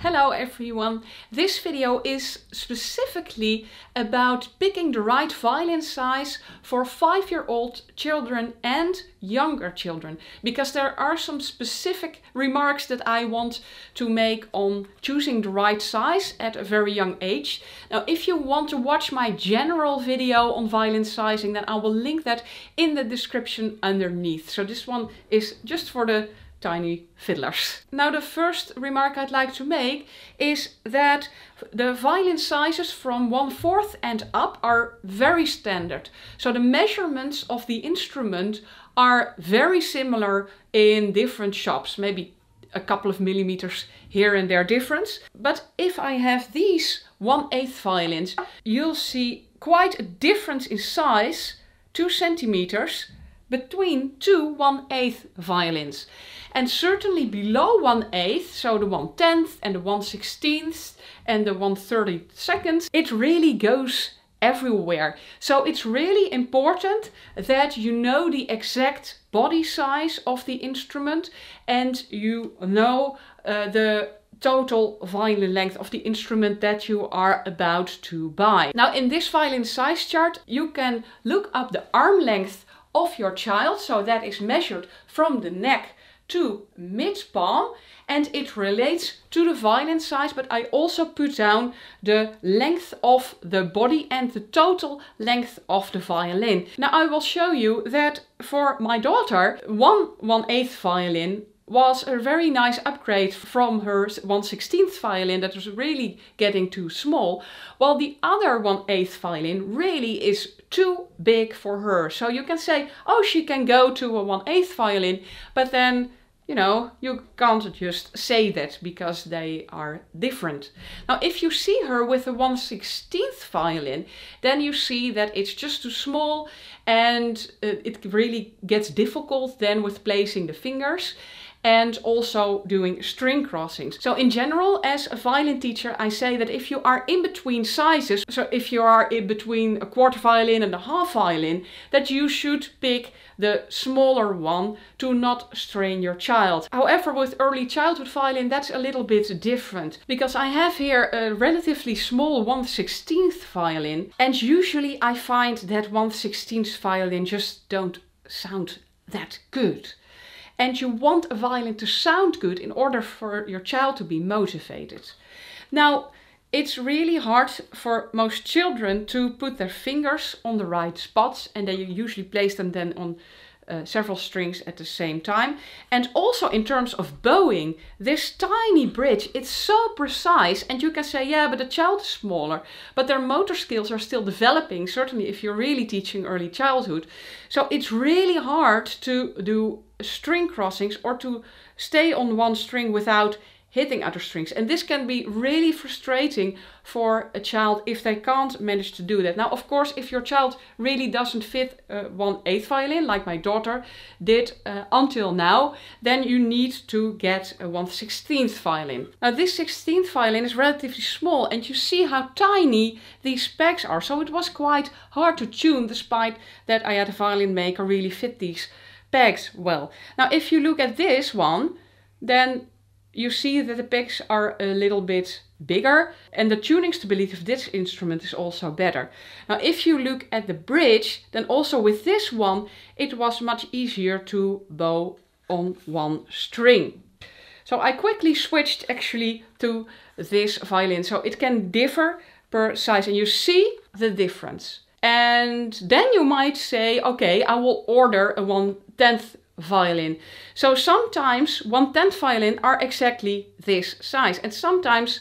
Hello everyone! This video is specifically about picking the right violin size for 5-year-old children and younger children, because there are some specific remarks that I want to make on choosing the right size at a very young age. Now, if you want to watch my general video on violin sizing, then I will link that in the description underneath. So this one is just for the tiny fiddlers. Now, the first remark I'd like to make is that the violin sizes from 1/4 and up are very standard. So the measurements of the instrument are very similar in different shops, maybe a couple of millimeters here and there difference. But if I have these 1/8 violins, you'll see quite a difference in size, 2 centimeters, between two 1/8 violins. And certainly below 1/8, so the 1/10 and the 1/16 and the 1/32, it really goes everywhere. So it's really important that you know the exact body size of the instrument and you know the total violin length of the instrument that you are about to buy. Now, in this violin size chart, you can look up the arm length of your child. So that is measured from the neck to mid-palm, and it relates to the violin size, but I also put down the length of the body and the total length of the violin. Now, I will show you that for my daughter, 1/8 violin was a very nice upgrade from her 1/16 violin that was really getting too small, while the other 1/8 violin really is too big for her. So you can say, oh, she can go to a 1/8 violin, but then, you know, you can't just say that because they are different. Now, if you see her with a 1/16 violin, then you see that it's just too small and it really gets difficult then with placing the fingers and also doing string crossings. So in general, as a violin teacher, I say that if you are in between sizes, so if you are in between a 1/4 violin and a 1/2 violin, that you should pick the smaller one to not strain your child. However, with early childhood violin, that's a little bit different, because I have here a relatively small 1/16 violin, and usually I find that 1/16 violin just don't sound that good. And you want a violin to sound good in order for your child to be motivated. Now, it's really hard for most children to put their fingers on the right spots, and they usually place them then on several strings at the same time. And also in terms of bowing, this tiny bridge, it's so precise, and you can say, yeah, but the child is smaller, but their motor skills are still developing, certainly if you're really teaching early childhood. So it's really hard to do string crossings or to stay on one string without hitting other strings, and this can be really frustrating for a child if they can't manage to do that. Now, of course, if your child really doesn't fit a 1/8 violin like my daughter did until now, then you need to get a 1/16 violin. Now, this 16th violin is relatively small, and you see how tiny these pegs are, so it was quite hard to tune, despite that I had a violin maker really fit these pegs well. Now, if you look at this one, then you see that the pegs are a little bit bigger, and the tuning stability of this instrument is also better. Now, if you look at the bridge, then also with this one, it was much easier to bow on one string. So I quickly switched actually to this violin. So it can differ per size, and you see the difference. And then you might say, okay, I will order a 1/10 violin. So sometimes 1/10 violin are exactly this size, and sometimes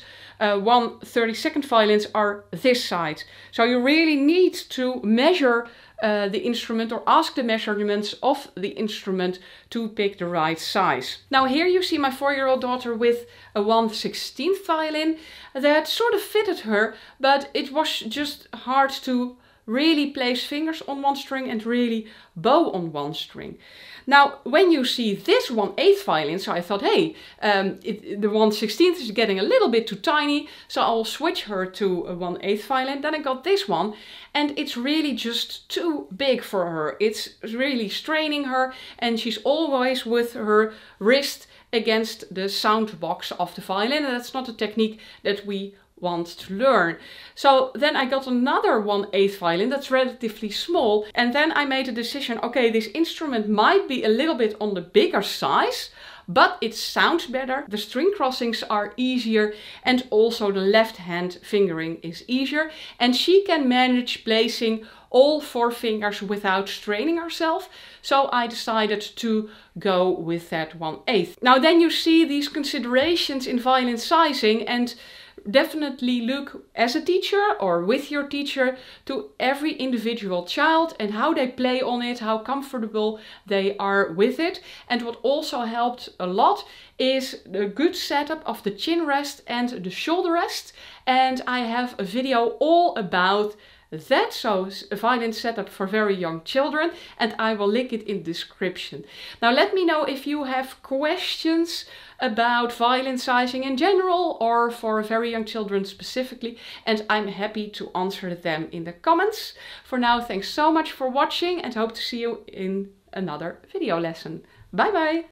1/32 violins are this size. So you really need to measure the instrument or ask the measurements of the instrument to pick the right size. Now, here you see my 4-year-old daughter with a 1/16 violin that sort of fitted her, but it was just hard to really place fingers on one string and really bow on one string. Now, when you see this 1/8 violin, so I thought, hey, the 1/16 is getting a little bit too tiny, so I'll switch her to a 1/8 violin. Then I got this one, and it's really just too big for her. It's really straining her, and she's always with her wrist against the sound box of the violin, and that's not a technique that we want to learn. So then I got another 1/8 violin that's relatively small, and then I made a decision, okay, this instrument might be a little bit on the bigger size, but it sounds better, the string crossings are easier, and also the left hand fingering is easier, and she can manage placing all 4 fingers without straining herself. So I decided to go with that 1/8. Now then you see these considerations in violin sizing, and definitely look as a teacher or with your teacher to every individual child and how they play on it, how comfortable they are with it. And what also helped a lot is the good setup of the chin rest and the shoulder rest. And I have a video all about that, so a violin setup for very young children, and I will link it in the description. Now let me know if you have questions about violin sizing in general or for very young children specifically, and I'm happy to answer them in the comments. For now, thanks so much for watching and hope to see you in another video lesson. Bye bye!